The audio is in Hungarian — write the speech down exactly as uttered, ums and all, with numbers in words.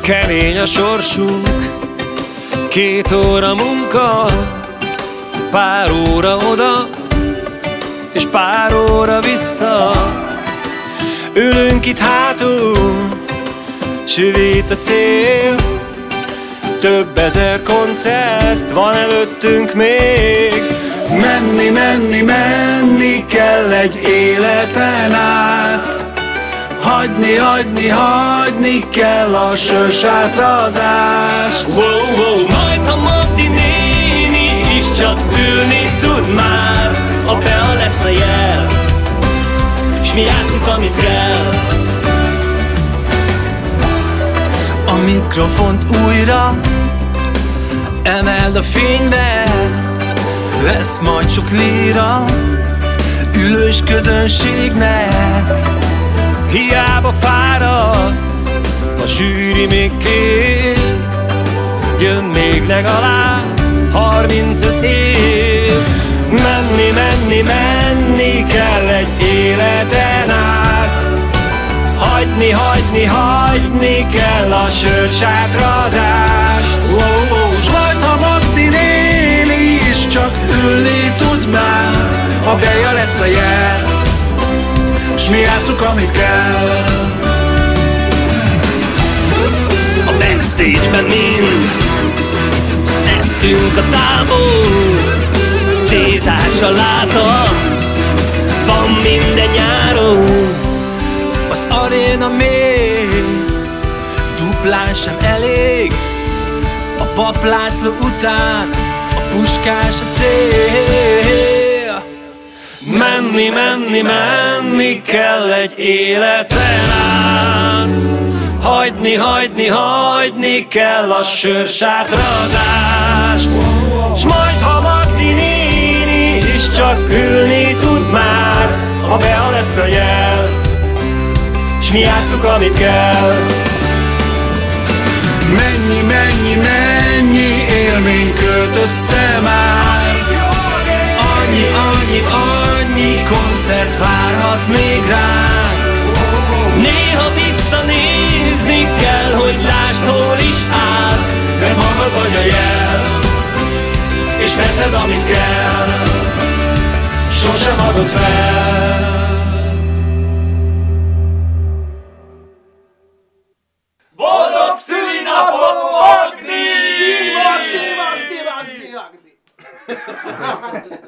Kemény a sorsunk, két óra munka, pár óra oda, és pár óra vissza. Ülünk itt hátul, süvít a szél, több ezer koncert van előttünk még. Menni, menni, menni kell egy életen át. Hagyni, hagyni, hagyni kell a sörsátrazást. Wow, wow. Majd ha Magdi néni is csak ülni tud már, a Bea lesz a jel, s mi játszunk, amit kell. A mikrofont újra emeld a fénybe, lesz majd sok líra ülős közönségnek. Hiába fáradsz, a zsűri még kér, jön még legalább harmincöt év. Menni, menni, menni kell egy életen át. Hagyni, hagyni, hagyni kell a sörsátrazást. Oh, oh, s majd ha Magdi néni is csak ülni tud már, a Bea lesz a jel, s mi játszunk, amit kell. A backstage-ben mind ettünk a tábor, cézás a láta, van minden nyáron. Az aréna még duplán sem elég, a Pap László után a Puskás a cél. Menni, menni, menni kell egy életen át. Hagyni, hagyni, hagyni kell a sörsátrazást. S majd ha Magdi néni is csak ülni tud már, a Bea lesz a jel, s mi játszunk, amit kell. Mennyi, mennyi, mennyi élmény költ össze már. Annyi, annyi, annyi koncert várhat még ránk. Néha visszanézni kell, hogy lásd, hol is állsz, mert magad vagy a jel, és veszed, amit kell, sosem adod fel. Boldog szülinapot, Magdi! Magdi, Magdi, Magdi, Magdi!